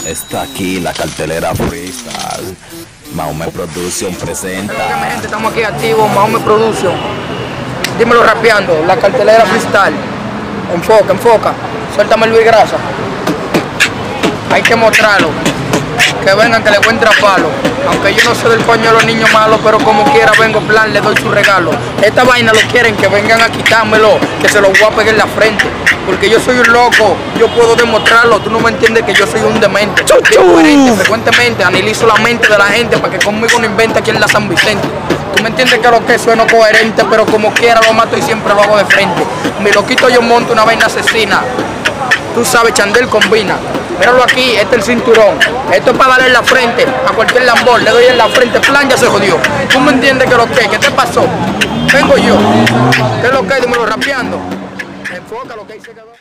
Está aquí la cartelera Freestyle. Mahomet Production presenta. Mi gente, estamos aquí activos, Mahomet Production. Dímelo rapeando, la cartelera Freestyle. Enfoca, enfoca. Suéltame el Luis Grasa. Hay que mostrarlo. Que vengan, que le encuentre a palo. Aunque yo no soy del coño de los niños malos, pero como quiera vengo plan, le doy su regalo. Esta vaina lo quieren, que vengan a quitármelo, que se lo voy a pegar en la frente. Porque yo soy un loco, yo puedo demostrarlo. Tú no me entiendes que yo soy un demente. Coherente, frecuentemente analizo la mente de la gente para que conmigo no invente aquí en la San Vicente. Tú me entiendes que lo que sueno coherente, pero como quiera lo mato y siempre lo hago de frente. Mi loquito yo monto una vaina asesina. Tú sabes, Chandel combina. Míralo aquí, este es el cinturón. Esto es para darle en la frente a cualquier lambón. Le doy en la frente, plan, ya se jodió. Tú me entiendes que lo que, ¿qué te pasó? Vengo yo. ¿Qué es lo que? Dímelo rapeando. Enfoca lo que dice que